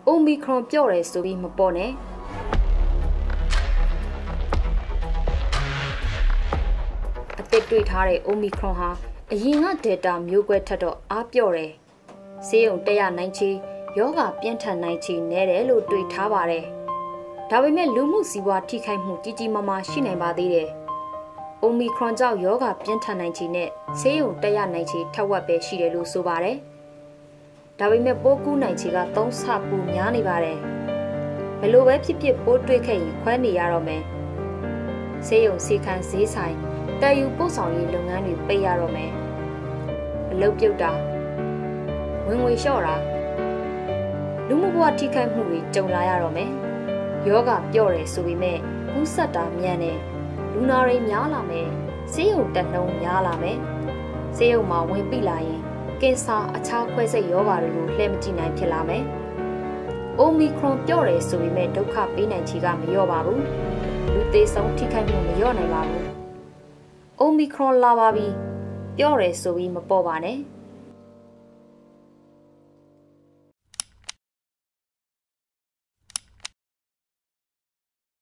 Omicron ပြော့တယ်ဆိုပြီးမပေါ်နဲ့အသက်တွေ့ထားတဲ့ Omicron ဟာအရင်က Delta မျိုးကွဲထက်တော့အားပြော့တယ်ဆေးရုံတက်ရနိုင်ချေယောဂပြင်းထန်နိုင်ချေနဲတယ်လို့တွေ့ထားပါတယ်ဒါပေမဲ့လူမှုစီးပွားထိခိုက်မှုကြီးကြီးမားမားရှိနိုင်ပါသေးတယ်Omicron ကြောင့်ယောဂပြင်းထန်နိုင်ချေနဲ့ဆေးရုံတက်ရနိုင်ချေထက်ဝက်ပဲရှိတယ်လို့ဆိုပါတယ်ဒါပေမဲ့ပိုးကူးနိုင်ချေက3ဆပိုများနေပါတယ်ဘယ်လိုပဲဖြစ်ဖြစ်ပိုးတွေ့ခဲ့ရင်ခွဲနေရတော့မယ်ဆေးရုံစီခန်းဈေးဆိုင်တည်ယူပို့ဆောင်ရေးလုပ်ငန်းတွေပိတ်ရတော့မယ်အလုပ်ပြုတ်တာဝင်ငွေလျှော့တာလူမှုဘဝထိခိုက်မှုတွေကြုံလာရတော့မယ်ယောဂပြော့တယ်ဆိုပေမဲ့ကူးစက်တာမြန်တယ်လူနာတွေများလာမယ်ဆေးရုံတက်နှုန်းများလာမယ်ဆေးရုံမှာဝင်ပိလာရင်ကင်ဆာအခြားခွဲစိတ်ယောဂါတွေကိုလှည့်မကြည့်နိုင်ဖြစ်လာမယ်Omicron ပြော့တယ်ဆိုပေမဲ့ဒုက္ခပေးနိုင်ချေကမလျော့ပါဘူးလူသေးဆုံးထိခိုက်မှုမလျော့နိုင်ပါဘူးOmicron လာပါပြီပြော့တယ်ဆိုပြီးမပေါ်ပါနဲ့